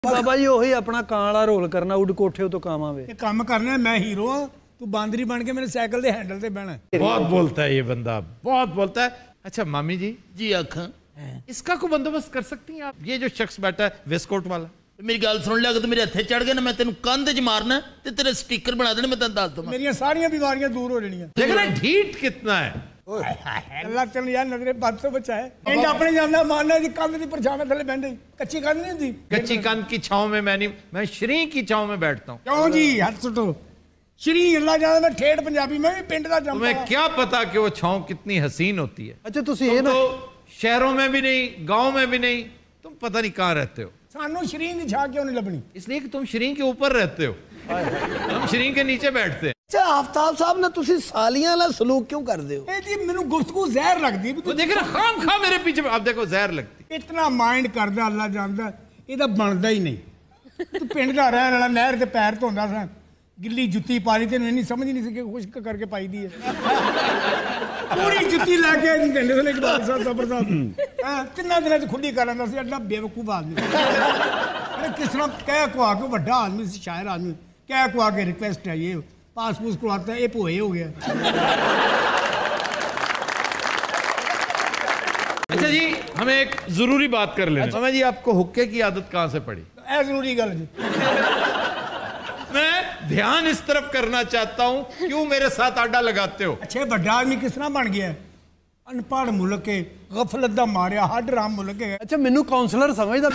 बाबा जी वही अपना कां वाला रोल करना उड कोठे तो काम आवे काम करना मैं हीरो हाँ तू बांदरी बन के मेरे साइकिल के हैंडल से बहना। बहुत बोलता है ये बंदा, बहुत बोलता है। अच्छा मामी जी, जी आखा इसका को बंदोबस्त कर सकती हैं आप? ये जो शख्स बैठा है वेस्टकोट वाला, मेरी गल सुन लिया, अगर मेरे हथे चढ़ गए ना मैं तेन कंध च मारना ते तेरे स्टिकर बना देने, मैं तेन दस दूंगा। मेरी सारिया बीमारियां दूर हो जानियां। देख रहे ढीठ कितना है। अल्लाह चल यार नजरे बद तो बचाए। इंज अपने जाना मारना जी कंध की परछावें थले बैठे, कच्ची कंध नहीं होती। कच्ची कंध की छांव में मैं नहीं, मैं श्री की छांव में बैठता हूँ। क्यों जी हाथ सुटो श्री अल्लाह जाने मैं ठेठ पंजाबी में भी पिंड दा जंपा। तुम्हें क्या पता कि वो छांव कितनी हसीन होती है। अच्छा तुसी ये ना तो शहरों में भी नहीं, गांव में भी नहीं, तुम पता नहीं कहाँ रहते हो। सानू श्री की छा क्यों नहीं लभनी? इसलिए कि तुम श्री के ऊपर रहते हो, हम श्री के नीचे बैठते हैं। अच्छा आफ्ताब साहब ना तुसी सालियां वाला सलूक क्यों करते हो? ए जी मैनू गुफ्तगू जहर लगदी भी तो देख रहे खाम खा मेरे पीछे, आप देखो जहर लगती। इतना माइंड करदा अल्लाह जानदा ਇਹਦਾ ਬਣਦਾ ਹੀ ਨਹੀਂ। ਤੂੰ ਪਿੰਡ ਦਾ ਰਹਿਣ ਵਾਲਾ ਨਹਿਰ ਦੇ ਪੈਰ ਧੋਂਦਾ ਸਾਂ, ਗਿੱਲੀ ਜੁੱਤੀ ਪਾ ਲਈ ਤੈਨੂੰ ਇੰਨੀ ਸਮਝ ਨਹੀਂ ਸੀ ਕਿ ਖੁਸ਼ਕ ਕਰਕੇ ਪਾਈ ਦੀ ਹੈ। ਪੂਰੀ ਜੁੱਤੀ ਲਾ ਕੇ ਕਹਿੰਦੇ ਸਨ ਇਕਬਾਲ ਸਾਹਿਬ ਦਾ ਪ੍ਰਤਾਪ ਹਾਂ ਤਿੰਨਾਂ ਦਿਨਾਂ 'ਚ ਖੁੱਲੀ ਕਰ ਲੈਂਦਾ ਸੀ। ਐਡਾ ਬੇਵਕੂਫ ਆਦਮੀ ਕਿਸ ਤਰ੍ਹਾਂ ਕਹਿ ਕੁਆ ਕੇ ਵੱਡਾ ਆਦਮੀ ਸੀ, ਸ਼ਾਇਰ ਆਦਮੀ ਕਹਿ ਕੁਆ ਕੇ ਰਿਕਵੈਸਟ ਹੈ ਇਹ पासपोर्ट करवाता है, ये पोए हो गया। अच्छा जी हमें एक जरूरी बात कर लेना। अच्छा जी आपको हुक्के की आदत कहाँ से पड़ी? ऐ जरूरी गल जी मैं ध्यान इस तरफ करना चाहता हूँ, क्यों मेरे साथ आडा लगाते हो? अच्छे बड़ा आदमी किस तरह बन गया? अनपढ़ मुल्क है, गफलत दा मारिया हड राम मुल्क है। अच्छा मैनू काउंसलर समझदा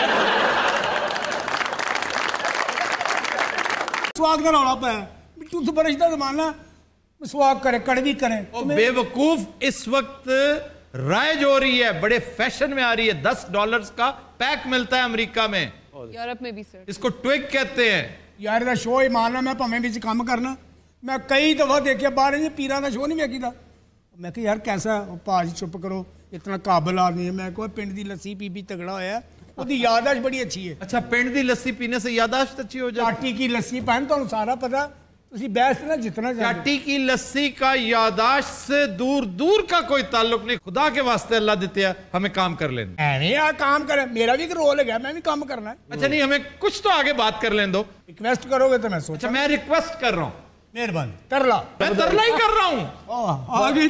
स्वाग दा रौला पाया टूथब्रश का जमाना, स्वाग करे कड़वी करे। बेवकूफ इस वक्त राइज हो रही है, बड़े फैशन में आ रही है। $10 का पैक मिलता है अमेरिका में, यूरोप में भी सर। इसको ट्विग कहते हैं। यार दा शो ही मारना, मैं भावें विच काम करना। मैं कई दफा देखिया बाहर जी पीरां दा शो नहीं वेखीदा। मैं कहा यार कैसा भाज चुप करो, इतना काबिल आदमी है। मैं कहा पिंड दी लस्सी पी पी तगड़ा होया, उसकी याददाश्त बड़ी अच्छी है। अच्छा पिंड दी लस्सी पीने से याददाश्त अच्छी हो जाती? चाटी की लस्सी पान तो सारा पता, बहस ना जितना चाटी की लस्सी का यादाश्त से दूर दूर का कोई ताल्लुक नहीं। खुदा के वास्ते अल्लाह देते हैं, हमें काम कर लेना। एवं काम करे, मेरा भी एक रोल है, मैं भी काम करना है। अच्छा नहीं हमें कुछ तो आगे बात कर लेने दो। रिक्वेस्ट करोगे तो मैं सोचा। अच्छा मैं रिक्वेस्ट कर रहा हूँ, मेहरबानी तरला। मैं तरला ही कर रहा हूँ। आगे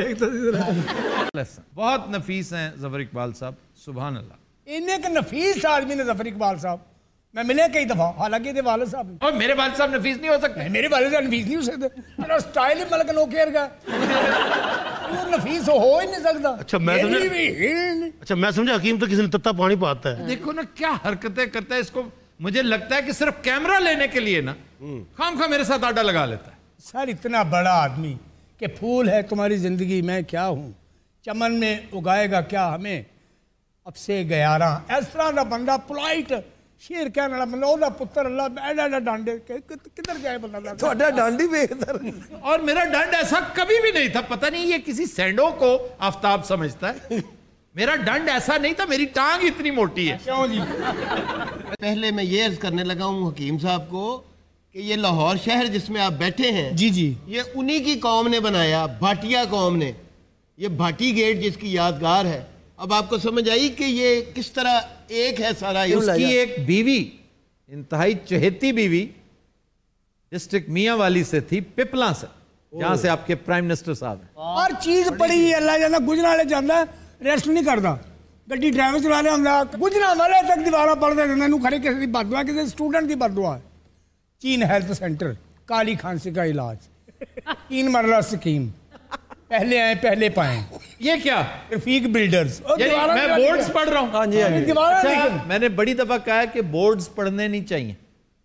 तरले बहुत नफीस हैं जफर इकबाल साहब, सुभान अल्लाह। इन्ने के नफीस आदमी ने जफर इकबाल साहब मैं मिले कई दफा, हालांकि ये वालिद साहब और मेरे वालिद साहब नफीस नहीं हो सकते। मेरे वालिद साहब नफीस नहीं हो सकते, तेरा स्टाइल ही मलक नोकेर का, वो नफीस हो ही नहीं सकता। अच्छा मैं समझा हकीम तो किसी ने तत्ता पानी पाता है। देखो ना क्या हरकतें करता है, इसको मुझे लगता है कि सिर्फ कैमरा लेने के लिए ना खामखा मेरे साथ आडा लगा लेता है। सर इतना बड़ा आदमी कि फूल है तुम्हारी जिंदगी, मैं क्या हूँ, चमन में उगाएगा क्या हमें अब से गयारा। इस तरह का बंदा पोलाइट शेर कहने वाला बंदा, ओदा पुत्र अल्लाह एडा डांडे किधर जाए बंदा। थोड़ा डांडी बेहतर। और मेरा डंड ऐसा कभी भी नहीं था, पता नहीं ये किसी सैंडो को आफ्ताब समझता है। मेरा डंड ऐसा नहीं था, मेरी टांग इतनी मोटी है। क्यों जी? पहले मैं ये अर्ज करने लगा हूँ हकीम साहब को कि ये लाहौर शहर जिसमें आप बैठे हैं, जी जी, ये उन्हीं की कौम ने बनाया, भाटिया कौम ने। ये भाटी गेट जिसकी यादगार है। अब आपको समझ आई कि ये किस तरह एक है सारा। उसकी एक बीवी, इंतहाई चहेती बीवी डिस्ट्रिक्ट मियाँ वाली से थी, पिपला से, जहाँ से आपके प्राइम मिनिस्टर साहब हैं। हर चीज पड़ी अल्लाह जाना, गुजरा वाले जाता रेस्ट नहीं करता, गड्डी ड्राइवर चला रहा होंगे, गुजरा वाले तक दीवारा पढ़ते रहते, खड़े किसी की बददुआ, किसी स्टूडेंट की बददुआ। चीन हेल्थ सेंटर, काली खांसी का इलाज, 3 मरला स्कीम, पहले आए पहले पाए। ये क्या? रफीक बिल्डर्स। मैं बोर्ड्स पढ़ रहा हूँ। हाँ जी, हाँ जी। अच्छा, मैंने बड़ी दफा कहा है कि बोर्ड्स पढ़ने नहीं चाहिए,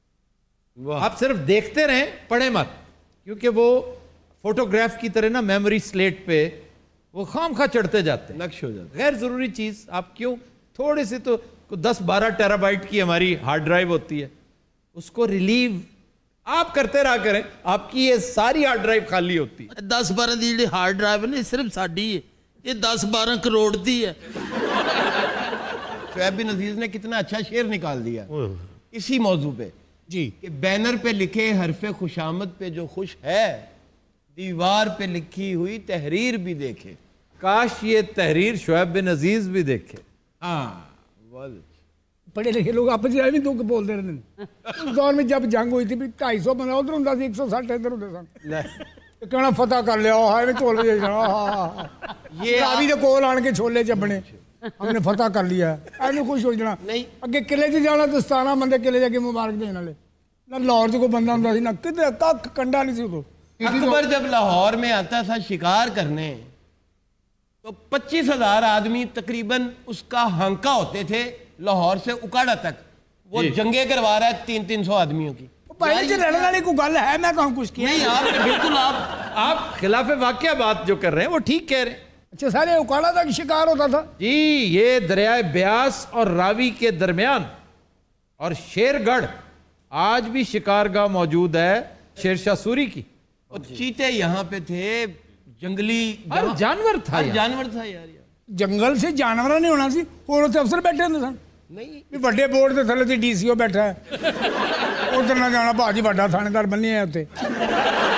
आप सिर्फ देखते रहें, पढ़े मत, क्योंकि वो फोटोग्राफ की तरह ना मेमोरी स्लेट पे वो खामखा चढ़ते जाते हैं, नक्श हो जाता गैर जरूरी चीज। आप क्यों, थोड़ी सी तो 10-12 टेराबाइट की हमारी हार्ड ड्राइव होती है, उसको रिलीव आप करते रहा करें, आपकी ये सारी हार्ड ड्राइव खाली होती है। 10-12 की जी हार्ड ड्राइव नहीं सिर्फ साड़ी है, ये 10-12 करोड़ की है। शुएब बिन अजीज ने कितना अच्छा शेर निकाल दिया इसी मौजू पे जी, कि बैनर पे लिखे हरफे खुशामद पे जो खुश है, दीवार पे लिखी हुई तहरीर भी देखे। काश ये तहरीर शुएब बिन अजीज भी देखे। हाँ पढ़े लिखे लोग आपस में भी दुख बोलते रहते हैं। उस दौर में जब जंग हुई थी भी 250 बंदा उधर होंगे सी, 160 इधर होंगे सन। कहना फतह कर लिया हाय में तोल ये रावी के कोल आन के छोले चबने हमने फतह कर लिया ऐसे खुश हो जाना। नहीं। अगे किले च जाना तो 17 बंदे किले जाके मुबारक देने वाले ना लाहौर च कोई बंदा होंदा सी ना किते कख कंडा नहीं सी उदों। अकबर जब लाहौर में आता था शिकार करने तो 25,000 आदमी तकरीबन उसका हांका होते थे लाहौर से उकाड़ा तक। वो जंगे करवा रहा है 300 आदमियों की। पहले से लड़ने वाली कोई गल है मैं कहूँ कुछ किया नहीं आप बिल्कुल आप खिलाफ वाकया बात जो कर रहे हैं वो ठीक कह रहे हैं। अच्छा सारे उकाड़ा तक शिकार होता था जी, ये दरियाए ब्यास और रावी के दरमियान और शेरगढ़ आज भी शिकारगाह मौजूद है शेरशाह सूरी की। और चीते यहाँ पे थे, जंगली हर जानवर था हर यहाँ। जानवर था यार। जंगल से जानवर नहीं होना सी और उत्थे अफसर बैठे होंगे सन नहीं भी ਵੱਡੇ बोर्ड के थले डीसीओ बैठा है उधर ना जाना भाजी ਵੱਡਾ थानेदार बनी है उत्ते